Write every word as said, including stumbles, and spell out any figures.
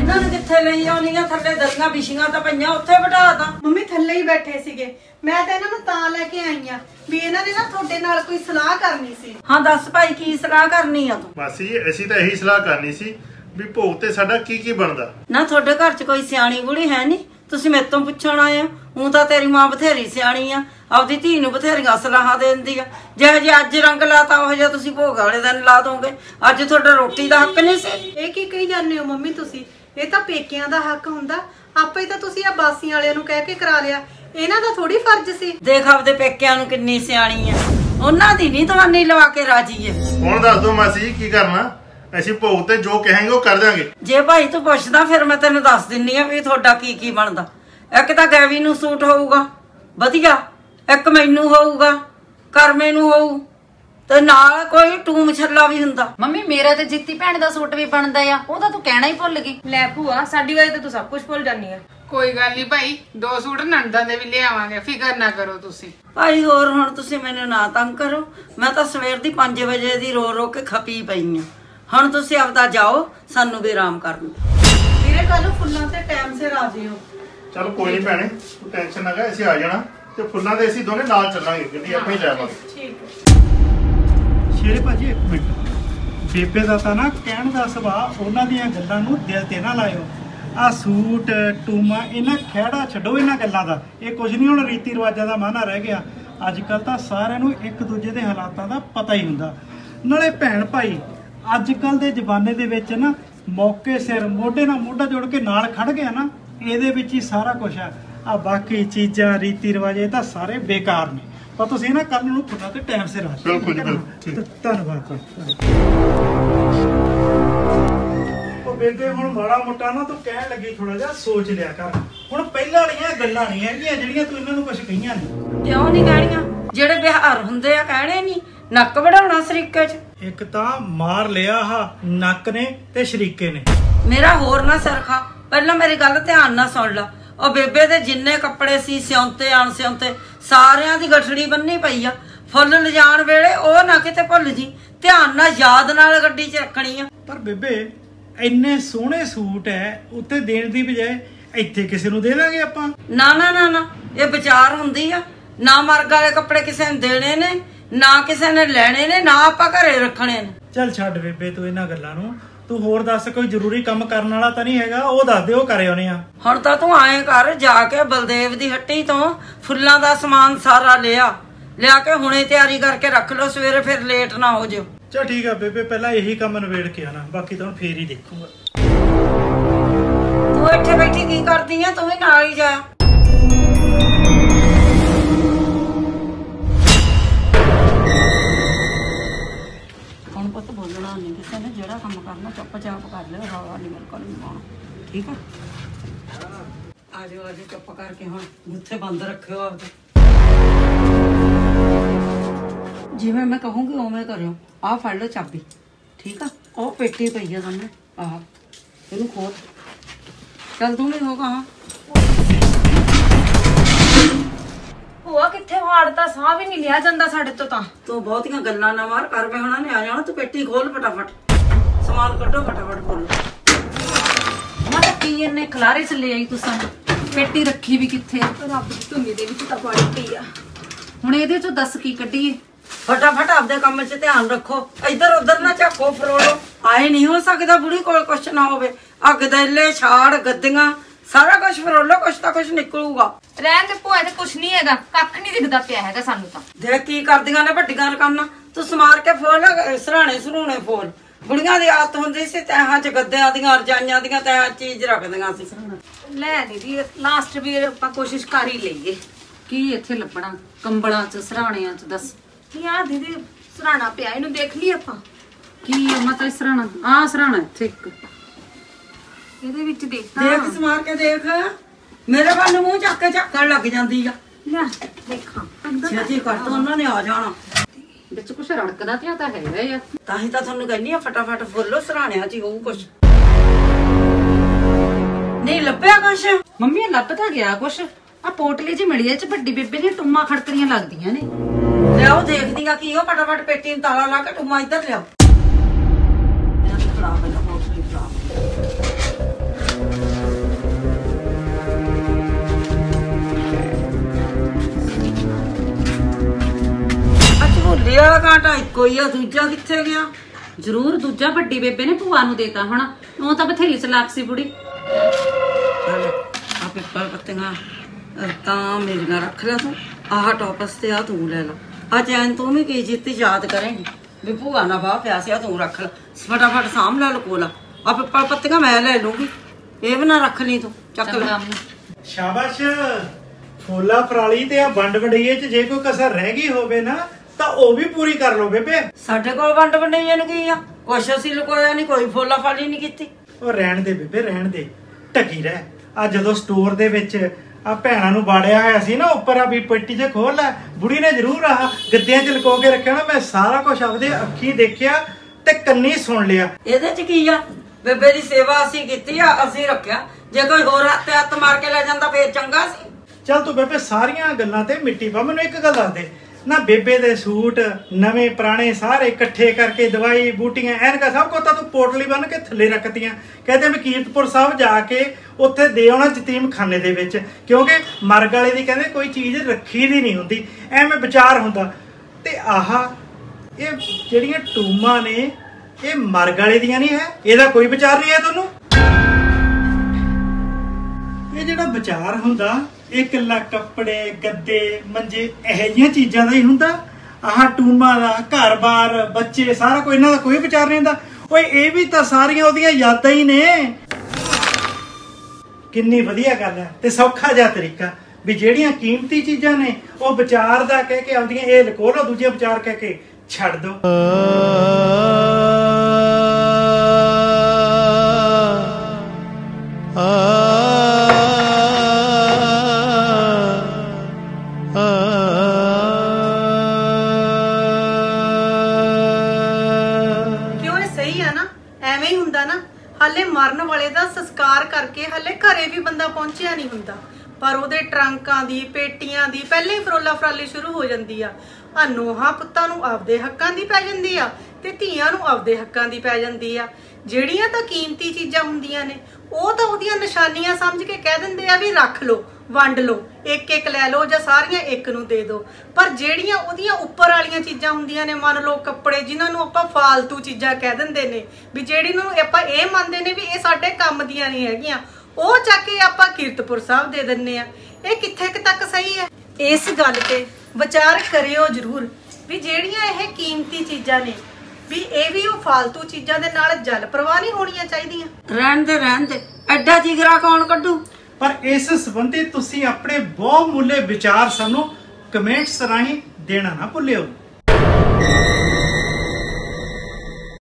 ਇਹਨਾਂ ਨੇ ਕਿੱਥੇ ਲਈ ਆਉਣੀਆਂ? ਥੱਲੇ ਦਰੀਆਂ ਵਿਛੀਆਂ ਤਾਂ ਪਈਆਂ, ਉੱਥੇ ਬਿਠਾ ਦਾਂ। ਮੰਮੀ ਥੱਲੇ ਹੀ ਬੈਠੇ ਸੀਗੇ, ਮੈਂ ਤਾਂ ਇਹਨਾਂ ਨੂੰ ਤਾਂ ਲੈ ਕੇ ਆਈ ਆ ਵੀ ਇਹਨਾਂ ਨੇ ਨਾ ਤੁਹਾਡੇ ਨਾਲ ਕੋਈ ਸਲਾਹ ਕਰਨੀ ਸੀ। ਹਾਂ ਦੱਸ ਭਾਈ, ਕੀ ਸਲਾਹ ਕਰਨੀ ਆ ਤੂੰ? ਮਾਸੀ ਅਸੀਂ ਤਾਂ ਇਹੀ ਸਲਾਹ ਕਰਨੀ ਸੀ ਵੀ ਭੋਗ ਤੇ ਸਾਡਾ ਕੀ ਕੀ ਬਣਦਾ। ਨਾ ਤੁਹਾਡੇ ਘਰ 'ਚ ਕੋਈ ਸਿਆਣੀ ਬੁੜੀ ਹੈ ਨਹੀਂ? ਤੁਸੀਂ ਮੇਰੇ ਤੋਂ ਪੁੱਛਣ ਆਏ ਆ? ਹੂੰ ਤਾਂ ਤੇਰੀ ਮਾਂ ਬਥੇਰੀ ਸਿਆਣੀ ਆ, ਆਪਦੀ ਧੀ ਨੂੰ ਬਥੇਰੀਆਂ ਸਲਾਹਾਂ ਦੇ ਦਿੰਦੀ ਆ। ਜਿਹੋ ਜੇ ਅੱਜ ਰੰਗ ਲਾਤਾ ਉਹ ਜਿਹਾ ਤੁਸੀਂ ਭੋਗ ਵਾਲੇ ਦਿਨ ਲਾ ਦੋਗੇ। ਅੱਜ ਤੁਹਾਡਾ ਰੋਟੀ ਦਾ ਹੱਕ ਨਹੀਂ ਸੀ। ਇਹ ਕੀ ਕਹੀ ਜਾਂਦੇ ਹੋ ਮੰਮੀ ਤੁਸੀਂ? ਇਹ ਤਾਂ ਪੇਕਿਆਂ ਦਾ ਹੱਕ ਹੁੰਦਾ, ਆਪੇ ਤਾਂ ਤੁਸੀਂ ਆ ਬਾਸੀਆਂ ਵਾਲਿਆਂ ਨੂੰ ਕਹਿ ਕੇ ਕਰਾ ਲਿਆ, ਇਹਨਾਂ ਦਾ ਥੋੜੀ ਫਰਜ਼ ਸੀ। ਦੇਖ ਆਪਦੇ ਪੇਕਿਆਂ ਨੂੰ ਕਿੰਨੀ ਸਿਆਣੀ ਆ, ਉਹਨਾਂ ਦੀ ਨਹੀਂ ਦਵਾਨੀ ਲਵਾ ਕੇ ਰਾਜੀ ਏ। ਹੁਣ ਦੱਸ ਦੋ ਮਾਸੀ ਕੀ ਕਰਨਾ? ਅਸੀਂ ਭੋਗ ਤੇ ਜੋ ਕਹਾਂਗੇ ਉਹ ਕਰ ਦਾਂਗੇ। ਜੇ ਭਾਈ ਤੂੰ ਪੁੱਛਦਾ ਫਿਰ ਮੈਂ ਤੈਨੂੰ ਦੱਸ ਦਿੰਨੀ ਆ ਵੀ ਤੁਹਾਡਾ ਕੀ ਕੀ ਬਣਦਾ। ਇੱਕ ਤਾਂ ਗੈਵੀ ਨੂੰ ਸੂਟ ਹੋਊਗਾ ਵਧੀਆ, ਇੱਕ ਮੈਨੂੰ ਹੋਊਗਾ, ਕਰਮੇ ਨੂੰ ਹੋਊ, ਤੇ ਨਾਲ ਕੋਈ ਟੂਮ ਛੱਲਾ ਵੀ ਹੁੰਦਾ। ਮੰਮੀ ਮੇਰਾ ਤੇ ਜਿੱਤੀ ਭੈਣ ਦਾ ਸੂਟ ਵੀ ਬਣਦਾ ਆ, ਉਹ ਤਾਂ ਤੂੰ ਕਹਿਣਾ ਹੀ ਭੁੱਲ ਗਈ। ਲੈ ਭੂਆ, ਸਾਡੀ ਵਾਰੀ ਤੇ ਤੂੰ ਸਭ ਕੁਝ ਭੁੱਲ ਜਾਨੀ ਆ। ਕੋਈ ਗੱਲ ਨਹੀਂ ਭਾਈ, ਦੋ ਸੂਟ ਨਣਦਾਂ ਦੇ ਵੀ ਲਿਆਵਾਂਗੇ, ਫਿਕਰ ਨਾ ਕਰੋ ਤੁਸੀਂ। ਭਾਈ ਹੋਰ ਹੁਣ ਤੁਸੀਂ ਮੈਨੂੰ ਨਾ ਤੰਗ ਕਰੋ, ਮੈਂ ਤਾਂ ਸਵੇਰ ਦੀ ਪੰਜ ਵਜੇ ਦੀ ਰੋ ਰੋ ਕੇ ਖਪੀ ਪਈ ਆ। ਹੁਣ ਤੁਸੀਂ ਆਪਦਾ ਜਾਓ, ਸਾਨੂੰ ਵੀ ਆਰਾਮ ਕਰਨ। ਵੀਰੇ ਕੱਲ ਫੁੱਲਾਂ ਤੇ ਟਾਈਮ ਸਿਰ ਆ ਜਿਓ। ਚਲ ਕੋਈ ਨਹੀਂ ਭੈਣੇ, ਤੂੰ ਟੈਨਸ਼ਨ ਨਾ ਕਰ, ਅਸੀਂ ਆ ਜਾਣਾ ਤੇ ਫੁੱਲਾਂ ਦੇ ਅਸੀਂ ਦੋਨੇ ਨਾਲ ਚੱਲਾਂਗੇ, ਗੱਡੀ ਆਪੇ ਹੀ ਜਾਵਾਂਗੇ। ਠੀਕ ਹੈ। ਸ਼ੇਰੇ ਭਾਜੀ ਇੱਕ ਮਿੰਟ, ਬੇਬੇ ਦਾ ਤਾਂ ਨਾ ਕਹਿਣ ਦਾ ਸੁਭਾਅ, ਉਹਨਾਂ ਦੀਆਂ ਗੱਲਾਂ ਨੂੰ ਦਿਲ ਤੇ ਨਾ ਲਾਇਓ। ਆ ਸੂਟ ਟੂਮਾ ਇਹਨਾਂ ਖਹਿੜਾ ਛੱਡੋ, ਇਹਨਾਂ ਗੱਲਾਂ ਦਾ। ਇਹ ਕੁਝ ਨਹੀਂ ਹੁਣ ਰੀਤੀ ਰਿਵਾਜਾਂ ਦਾ ਮਾਨਾ ਰਹਿ ਗਿਆ। ਅੱਜ ਕੱਲ ਤਾਂ ਸਾਰਿਆਂ ਨੂੰ ਇੱਕ ਦੂਜੇ ਦੇ ਹਾਲਾਤਾਂ ਦਾ ਪਤਾ ਹੀ ਹੁੰਦਾ। ਨਾਲੇ ਭੈਣ ਭਾਈ ਅੱਜ ਕੱਲ ਦੇ ਜ਼ਮਾਨੇ ਦੇ ਵਿੱਚ ਨਾ ਮੌਕੇ ਸਿਰ ਮੋਢੇ ਨਾਲ ਮੋਢਾ ਜੋੜ ਕੇ ਨਾਲ ਖੜ ਗਿਆ ਨਾ, ਇਹਦੇ ਵਿੱਚ ਹੀ ਸਾਰਾ ਕੁਝ ਆ। ਆ ਬਾਕੀ ਚੀਜ਼ਾਂ ਰੀਤੀ ਰਿਵਾਜ ਇਹ ਤਾਂ ਸਾਰੇ ਬੇਕਾਰ ਨੇ। ਪਰ ਤੁਸੀਂ ਨਾ ਕੱਲ ਨੂੰ ਫੁੱਲਾਂ ਤੇ ਟਾਈਮ ਸਿਰ ਆ ਜਾਓ। ਬਿਲਕੁਲ ਜੀ, ਬਿਲਕੁਲ। ਧੰਨਵਾਦ। ਉਹ ਬੇਬੇ ਹੁਣ ਮਾੜਾ ਮੋਟਾ ਨਾ ਤੂੰ ਕਹਿਣ ਲੱਗੀ ਥੋੜਾ ਜਿਹਾ ਸੋਚ ਲਿਆ ਕਰ। ਹੁਣ ਪਹਿਲਾਂ ਵਾਲੀਆਂ ਗੱਲਾਂ ਨਹੀਂ ਹੈਗੀਆਂ ਜਿਹੜੀਆਂ ਤੂੰ ਇਹਨਾਂ ਨੂੰ ਕੁਝ ਕਹੀਆਂ ਨੇ। ਕਿਉਂ ਨਹੀਂ ਕਹਿਣੀਆਂ? ਜਿਹੜੇ ਬਿਹਾਰ ਹੁੰਦੇ ਆ ਕਹਿਣੇ ਨਹੀਂ, ਨੱਕ ਵੜਾਉਣਾ ਸ਼ਰੀਕੇ 'ਚ। ਇੱਕ ਤਾਂ ਮਾਰ ਲਿਆ ਆ ਨੱਕ ਨੇ ਤੇ ਸ਼ਰੀਕੇ ਨੇ। ਮੇਰਾ ਹੋਰ ਨਾ ਸਿਰ ਖਾ, ਪਹਿਲਾਂ ਮੇਰੀ ਗੱਲ ਧਿਆਨ ਨਾਲ ਸੁਣ ਲਾ। ਉਹ ਬੇਬੇ ਦੇ ਜਿੰਨੇ ਕੱਪੜੇ ਸੀ ਸਿਉਂਤੇ ਅਣ ਸਿਉਂਤੇ ਸਾਰਿਆਂ ਦੀ ਗੱਠੜੀ ਬੰਨੀ ਪਈ ਆ। ਫੁੱਲ ਲਿਜਾਣ ਵੇਲੇ ਉਹ ਨਾ ਕਿਤੇ ਭੁੱਲ ਜੀ, ਧਿਆਨ ਨਾਲ ਯਾਦ ਨਾਲ ਗੱਡੀ 'ਚ ਰੱਖਣੀ ਆ। ਪਰ ਬੇਬੇ ਇੰਨੇ ਸੋਹਣੇ ਸੂਟ ਐ, ਉੱਤੇ ਦੇਣ ਦੀ ਬਜਾਏ ਇੱਥੇ ਕਿਸੇ ਨੂੰ ਦੇ ਦਾਂਗੇ ਆਪਾਂ। ਨਾ ਨਾ ਨਾ ਨਾ, ਇਹ ਵਿਚਾਰ ਹੁੰਦੀ ਆ। ਨਾ ਮਰਗ ਵਾਲੇ ਕੱਪੜੇ ਕਿਸੇ ਨੂੰ ਦੇਣੇ ਨੇ, ਨਾ ਕਿਸੇ ਨੇ ਲੈਣੇ ਨੇ, ਨਾ ਆਪਾਂ ਘਰੇ ਰੱਖਣੇ ਨੇ। ਚੱਲ ਛੱਡ ਬੇਬੇ ਤੂੰ ਇਹਨਾਂ ਗੱਲਾਂ ਨੂੰ। ਤੂੰ ਹੋਰ ਦੱਸ, ਕੋਈ ਜ਼ਰੂਰੀ ਕੰਮ ਕਰਨ ਵਾਲਾ ਤਾਂ ਨਹੀਂ ਹੈਗਾ? ਉਹ ਦੱਸ ਦੇ, ਉਹ ਕਰੇ ਆਉਣੇ ਆ। ਹੁਣ ਤਾਂ ਤੂੰ ਆਏ ਕਰ, ਜਾ ਕੇ ਬਲਦੇਵ ਦੀ ਹੱਟੀ ਤੋਂ ਫੁੱਲਾਂ ਦਾ ਸਮਾਨ ਸਾਰਾ ਲਿਆ ਲਿਆ ਕੇ ਹੁਣੇ ਤਿਆਰੀ ਕਰਕੇ ਰੱਖ ਲਓ, ਸਵੇਰੇ ਫਿਰ ਲੇਟ ਨਾ ਹੋ ਜਾਓ। ਚਲ ਠੀਕ ਆ ਬੇਬੇ, ਪਹਿਲਾਂ ਇਹੀ ਕੰਮ ਨਵੇੜ ਕੇ ਆਣਾ, ਬਾਕੀ ਤਾਂ ਹੁਣ ਫੇਰ ਹੀ ਦੇਖੂਗਾ। ਤੂੰ ਇੱਥੇ ਬੈਠੀ ਕੀ ਕਰਦੀ ਆ? ਤੂੰ ਵੀ ਨਾਲ ਹੀ ਜਾ। ਹੁਣ ਪੁੱਤ ਬੋਲਣਾ ਨਹੀਂ ਕਿਸੇ ਨੇ, ਜਿਹੜਾ ਕੰਮ ਕਰਨਾ ਚੁੱਪ ਚਾਪ ਕਰ ਲਿਓ, ਹਵਾ ਨਹੀਂ ਬਿਲਕੁਲ ਨਹੀਂ ਪਾਉਣਾ, ਠੀਕ ਆ? ਆਜੋ ਆਜੋ, ਚੁੱਪ ਕਰਕੇ ਹੁਣ ਗੁੱਥੇ ਬੰਦ ਰੱਖਿਓ ਆਪਦੇ। ਜਿਵੇਂ ਮੈਂ ਕਹੂੰਗੀ ਉਵੇਂ ਕਰਿਓ। ਆਹ ਫੜ ਲਓ ਚਾਬੀ, ਠੀਕ ਆ? ਉਹ ਪੇਟੀ ਪਈ ਆ ਸਾਹਮਣੇ, ਆਹ ਇਹਨੂੰ ਖੋਲ। ਚੱਲ ਤੂੰ ਵੀ ਹੋਗਾ। ਹਾਂ ਭੂਆ ਕਿੱਥੇ ਵਾੜਤਾ? ਸਾਹ ਵੀ ਨਹੀਂ ਲਿਆ ਜਾਂਦਾ ਸਾਡੇ ਤੋਂ ਤਾਂ। ਤੂੰ ਬਹੁਤੀਆਂ ਗੱਲਾਂ ਨਾ ਮਾਰ, ਕਰ ਵੇ ਹੁਣਾਂ ਨੇ ਆ ਜਾਣਾ। ਤੂੰ ਪੇਟੀ ਖੋਲ ਫਟਾਫਟ, ਸਮਾਨ ਕੱਢੋ ਫਟਾਫਟ, ਖੋਲੋ। ਮੈਂ ਤਾਂ ਕੀ ਇਹਨੇ ਖਲਾਰੇ ਚ ਲੈ ਆਈ ਤੁਸੀਂ? ਪੇਟੀ ਰੱਖੀ ਵੀ ਕਿੱਥੇ? ਰੱਬ ਦੀ ਧੁੰਨੀ ਦੇ ਵਿੱਚ ਤਾਂ ਪਾਣੀ ਪਈ ਆ। ਹੁਣ ਇਹਦੇ ਚੋਂ ਦੱਸ ਕੀ ਕੱਢੀਏ? ਫਟਾਫਟ ਆਪਦੇ ਕੰਮ 'ਚ ਧਿਆਨ ਰੱਖੋ, ਇੱਧਰ ਉੱਧਰ ਨਾ ਝਾਕੋ ਫਰੋਲੋ। ਆਏ ਨਹੀਂ ਹੋ ਸਕਦਾ ਬੁੜੀ ਕੋਲ ਕੁਛ ਨਾ ਹੋਵੇ। ਆ ਗਦੈਲੇ ਛਾੜ ਗੱਦੀਆਂ ਸਾਰਾ ਕੁਛ ਫਰੋਲੋ, ਕੁਛ ਤਾਂ ਕੁਛ ਨਿਕਲੂਗਾ। ਰਹਿਣ ਦੇ ਭੂਆ, ਤੇ ਕੁਛ ਨਹੀਂ ਹੈਗਾ, ਕੱਖ ਨਹੀਂ ਦਿਖਦਾ ਪਿਆ ਹੈਗਾ ਸਾਨੂੰ ਤਾਂ। ਦੇਖ ਕੀ ਕਰਦੀਆਂ ਨੇ ਵੱਡੀਆਂ ਰਕਾਨਾਂ। ਤੂੰ ਸਮਾਰ ਕੇ ਫੋਲ, ਸਰਾਣੇ ਸਰੂਣੇ ਫੋਲ। ਬੁੜੀਆਂ ਦੀ ਆਦਤ ਹੁੰਦੀ ਸੀ ਤੈਹਾਂ 'ਚ ਗੱਦਿਆਂ ਦੀਆਂ ਰਜਾਈਆਂ ਦੀਆਂ ਤੈਹਾਂ ਚੀਜ਼ ਰੱਖਦੀਆਂ ਸੀ। ਲੈ ਦੀਦੀ, ਲਾਸਟ ਵੀ ਆਪਾਂ ਕੋਸ਼ਿਸ਼ ਕਰ ਹੀ ਲਈਏ। ਕੀ ਇੱਥੇ ਲੱਭਣਾ? ਕੰਬਲਾਂ ਚ, ਸਰਾਣਿਆਂ ਚ, ਦੱਸ ਕੀ ਆ ਦੀਦੀ? ਸਰਾਣਾ ਪਿਆ, ਇਹਨੂੰ ਦੇਖ ਲਈ ਆਪਾਂ। ਕੀ ਮਤਲਬ ਸਰਾਣਾ? ਆ ਸਰਾਣਾ ਇੱਥੇ ਇੱਕ ਇਹਦੇ ਵਿੱਚ ਦੇਖਦਾ। ਦੇਖ ਸਮਾਰ ਕੇ ਦੇਖ, ਮੇਰੇ ਵੱਲ ਨੂੰ ਮੂੰਹ ਚੱਕ ਕੇ ਝਾਕਣ ਲੱਗ ਜਾਂਦੀ ਆ। ਲੈ ਦੇਖਾਂ, ਛੇਤੀ ਕਰ, ਤਾਂ ਉਹਨਾਂ ਨੇ ਆ ਜਾਣਾ। ਵਿੱਚ ਕੁਛ ਰੜਕਦਾ ਪਿਆ ਤਾਂ ਹੈਗਾ ਯਾਰ। ਤਾਂ ਹੀ ਤਾਂ ਤੁਹਾਨੂੰ ਕਹਿੰਦੀ ਆ ਫਟਾਫਟ ਫੋਲੋ, ਸਰਾਣਿਆਂ 'ਚ ਹੀ ਹੋਊ ਕੁਛ। ਨਹੀਂ ਲੱਭਿਆ ਕੁਛ? ਮੰਮੀ ਇਹ ਲੱਭ ਤਾਂ ਗਿਆ ਕੁਛ। ਆ ਪੋਟਲੀ ਜੀ ਮਿਲੀ, ਚ ਵੱਡੀ ਬੇਬੇ ਦੀਆਂ ਟੁੰਮਾਂ ਖੜਕਰੀਆਂ ਲੱਗਦੀਆਂ ਨੇ। ਲਿਆਓ ਦੇਖਦੀਆਂ ਕੀ ਉਹ। ਫਟਾਫਟ ਪੇਟੀ ਨੂੰ ਤਾਲਾ ਲਾ ਕੇ ਟੁੰਮਾ ਇੱਧਰ ਲਿਆਓ। ਵਾਲਾ ਕਾਂਟਾ ਇੱਕੋ ਹੀ ਆ, ਦੂਜਾ ਕਿੱਥੇ ਗਿਆ? ਜ਼ਰੂਰ ਦੂਜਾ ਵੱਡੀ ਬੇਬੇ ਨੇ ਭੂਆ ਨੂੰ ਦੇਤਾ ਹੁਣ, ਉਹ ਤਾਂ ਬਥੇਰੀ ਚਲਾਕ ਸੀ ਬੁੜੀ। ਆ ਪਿੱਪਲ ਪੱਤੀਆਂ ਅਹ ਤਾਂ ਮੇਰੀਆਂ ਰੱਖ ਲੈ ਤੂੰ, ਆਹ ਟੋਪਸ ਤੇ ਆ ਤੂੰ ਲੈ ਲਾ। ਆ ਚੈਨ ਤੂੰ ਵੀ ਕੀ ਜਿੱਤੀ ਯਾਦ ਕਰੇਂਗੀ ਵੀ ਭੂਆ ਨਾ ਬਾਹ ਪਿਆ ਸੀ, ਆ ਤੂੰ ਰੱਖ ਲੈ, ਫਟਾਫਟ ਸਾਂਭ ਲੈ ਲਕੋ ਲਾ। ਆ ਪਿੱਪਲ ਪੱਤੀਆਂ ਮੈਂ ਲੈ ਲੂੰਗੀ, ਇਹ ਵੀ ਨਾ ਰੱਖ ਲਈ ਤੂੰ, ਚੱਕ ਲੈ। ਸ਼ਾਬਾਸ਼। ਫੋਲਾ ਫਰਾਲੀ ਤੇ ਆ ਵੰਡ ਵਡਈਏ ਚ ਜੇ ਕੋਈ ਕਸਰ ਰਹਿ ਗਈ ਹੋਵੇ ਨਾ ਤਾਂ ਉਹ ਵੀ ਪੂਰੀ ਕਰ ਲਓ ਬੇਬੇ। ਸਾਡੇ ਕੋਲ ਵੰਡ ਵੰਡਈਏ ਨੂੰ ਕੀ ਆ, ਕੁਛ ਅਸੀਂ ਲੁਕੋਇਆ ਨਹੀਂ, ਕੋਈ ਫੋਲਾ ਫਾਲੀ ਨਹੀਂ ਕੀਤੀ। ਉਹ ਰਹਿਣ ਦੇ ਬੇਬੇ, ਰਹਿਣ ਦੇ, ਢਕੀ ਰਹਿ। ਆ ਜਦੋਂ ਸਟੋਰ ਦੇ ਵਿੱਚ ਆ ਭੈਣਾਂ ਨੂੰ ਬਾੜਿਆ ਹੋਇਆ ਸੀ ਨਾ ਉੱਪਰ, ਆ ਵੀ ਪੇਟੀ 'ਚ ਖੋਲ ਲੈ, ਬੁੜੀ ਨੇ ਜ਼ਰੂਰ ਆਹ ਗੱਦਿਆਂ 'ਚ ਲੁਕੋ ਕੇ ਰੱਖਿਆ ਨਾ। ਮੈਂ ਸਾਰਾ ਕੁਝ ਆਪਦੇ ਅੱਖੀ ਦੇਖਿਆ ਤੇ ਕੰਨੀ ਸੁਣ ਲਿਆ। ਇਹਦੇ 'ਚ ਕੀ ਆ? ਬੇਬੇ ਦੀ ਸੇਵਾ ਅਸੀਂ ਕੀਤੀ ਆ, ਅਸੀਂ ਰੱਖਿਆ। ਜੇ ਕੋਈ ਹੋਰ ਹੱਥ ਹੱਥ ਮਾਰ ਕੇ ਲੈ ਜਾਂਦਾ ਫੇਰ ਚੰਗਾ ਸੀ। ਚੱਲ ਤੂੰ ਬੇਬੇ ਸਾਰੀਆਂ ਗੱਲਾਂ ਤੇ ਮਿੱਟੀ ਪਾ, ਮੈਨੂੰ ਇੱਕ ਗੱਲ ਦੱਸ ਦੇ ਨਾ, ਬੇਬੇ ਦੇ ਸੂਟ ਨਵੇਂ ਪੁਰਾਣੇ ਸਾਰੇ ਇਕੱਠੇ ਕਰਕੇ, ਦਵਾਈ ਬੂਟੀਆਂ ਐਨਕਾਂ ਸਭ ਕੁਝ ਤਾਂ ਤੂੰ ਪੋਟਲੀ ਬੰਨ ਕੇ ਥੱਲੇ ਰੱਖਤੀਆਂ। ਕਹਿੰਦੇ ਮੈਂ ਕੀਰਤਪੁਰ ਸਾਹਿਬ ਜਾ ਕੇ ਉੱਥੇ ਦੇ ਆਉਣਾ ਯਤੀਮ ਖਾਨੇ ਦੇ ਵਿੱਚ, ਕਿਉਂਕਿ ਮਰਗ ਵਾਲੇ ਦੀ ਕਹਿੰਦੇ ਕੋਈ ਚੀਜ਼ ਰੱਖੀ ਦੀ ਨਹੀਂ ਹੁੰਦੀ, ਐਵੇਂ ਵਿਚਾਰ ਹੁੰਦਾ। ਤੇ ਆਹ ਇਹ ਜਿਹੜੀਆਂ ਟੂਮਾਂ ਨੇ ਇਹ ਮਰਗ ਵਾਲੇ ਦੀਆਂ ਨਹੀਂ ਹੈ, ਇਹਦਾ ਕੋਈ ਵਿਚਾਰ ਨਹੀਂ ਹੈ ਤੁਹਾਨੂੰ? ਇਹ ਜਿਹੜਾ ਵਿਚਾਰ ਹੁੰਦਾ ਇਹ ਇਕੱਲਾ ਕੱਪੜੇ ਗੱਦੇ ਮੰਜੇ ਇਹੋ ਜਿਹੀਆਂ ਚੀਜ਼ਾਂ ਦਾ ਹੀ ਹੁੰਦਾ। ਆਹ ਟੂਮਾਂ ਦਾ ਘਰ-ਬਾਰ ਬੱਚੇ ਸਾਰਾ ਕੋਈ, ਇਹਨਾਂ ਦਾ ਕੋਈ ਵਿਚਾਰ ਨਹੀਂ ਹੁੰਦਾ। ਓਏ ਇਹ ਵੀ ਤਾਂ ਸਾਰੀਆਂ ਉਹਦੀਆਂ ਯਾਦਾਂ ਹੀ ਨੇ। ਕਿੰਨੀ ਵਧੀਆ ਗੱਲ ਹੈ ਤੇ ਸੌਖਾ ਜਿਹਾ ਤਰੀਕਾ ਵੀ ਜਿਹੜੀਆਂ ਕੀਮਤੀ ਚੀਜ਼ਾਂ ਨੇ ਉਹ ਵਿਚਾਰ ਦਾ ਕਹਿ ਕੇ ਆਉਂਦੀਆਂ, ਇਹ ਲਕੋ ਲਓ, ਦੂਜੇ ਵਿਚਾਰ ਕਹਿ ਕੇ ਛੱਡ ਦੋ। ਹਾਲੇ ਮਰਨ ਵਾਲੇ ਦਾ ਸੰਸਕਾਰ ਕਰਕੇ ਹਲੇ ਘਰੇ ਵੀ ਬੰਦਾ ਪਹੁੰਚਿਆ ਨਹੀਂ ਹੁੰਦਾ, ਪਰ ਉਹਦੇ ਟਰੰਕਾਂ ਦੀ ਪੇਟੀਆਂ ਦੀ ਪਹਿਲੇ ਹੀ ਫਰੋਲਾ ਫਰਾਲੀ ਸ਼ੁਰੂ ਹੋ ਜਾਂਦੀ ਆ। ਆ ਨੋਹਾਂ ਪੁੱਤਾਂ ਨੂੰ ਆਪਦੇ ਹੱਕਾਂ ਦੀ ਪੈ ਜਾਂਦੀ ਆ ਤੇ ਧੀਆਂ ਨੂੰ ਆਪਦੇ ਹੱਕਾਂ ਦੀ ਪੈ ਜਾਂਦੀ ਆ। ਜਿਹੜੀਆਂ ਤਾਂ ਕੀਮਤੀ ਚੀਜ਼ਾਂ ਹੁੰਦੀਆਂ ਨੇ ਉਹ ਤਾਂ ਉਹਦੀਆਂ ਨਿਸ਼ਾਨੀਆਂ ਸਮਝ ਕੇ ਕਹਿ ਦਿੰਦੇ ਆ ਵੀ ਰੱਖ ਲਓ, ਵੰਡ ਲਓ, ਇੱਕ ਇੱਕ ਲੈ ਲਓ ਜਾਂ ਸਾਰੀਆਂ ਇੱਕ ਨੂੰ ਦੇ ਦਿਓ। ਪਰ ਜਿਹੜੀਆਂ ਉਹਦੀਆਂ ਉੱਪਰ ਵਾਲੀਆਂ ਚੀਜ਼ਾਂ ਹੁੰਦੀਆਂ ਨੇ, ਮੰਨ ਲਓ ਕੱਪੜੇ, ਜਿਨ੍ਹਾਂ ਨੂੰ ਆਪਾਂ ਫਾਲਤੂ ਚੀਜ਼ਾਂ ਕਹਿ ਦਿੰਦੇ ਨੇ, ਵੀ ਜਿਹੜੀ ਨੂੰ ਆਪਾਂ ਇਹ ਮੰਨਦੇ ਨੇ ਵੀ ਇਹ ਸਾਡੇ ਕੰਮ ਦੀਆਂ ਨਹੀਂ ਹੈਗੀਆਂ, ਉਹ ਚੱਕ ਕੇ ਆਪਾਂ ਕੀਰਤਪੁਰ ਸਾਹਿਬ ਦੇ ਦਿੰਨੇ ਆ। ਇਹ ਕਿੱਥੇ ਕੁ ਤੱਕ ਸਹੀ ਹੈ? ਇਸ ਗੱਲ ਤੇ ਵਿਚਾਰ ਕਰਿਓ ਜ਼ਰੂਰ ਵੀ ਜਿਹੜੀਆਂ ਇਹ ਕੀਮਤੀ ਚੀਜ਼ਾਂ ਨੇ ਵੀ ਇਹ ਵੀ ਉਹ ਫਾਲਤੂ ਚੀਜ਼ਾਂ ਦੇ ਨਾਲ ਜਲ ਪ੍ਰਵਾਹ ਨਹੀਂ ਹੋਣੀਆਂ ਚਾਹੀਦੀਆਂ। ਰਹਿਣ ਦੇ ਰਹਿਣ ਦੇ, ਐਡਾ ਜਿਗਰਾ ਕੌਣ ਕੱਢੂ? ਪਰ ਇਸ ਸੰਬੰਧੀ ਤੁਸੀਂ ਆਪਣੇ ਬਹੁਮੁੱਲੇ ਵਿਚਾਰ ਸਾਨੂੰ ਕਮੈਂਟਸ ਰਾਹੀਂ ਦੇਣਾ ਨਾ ਭੁੱਲਿਓ।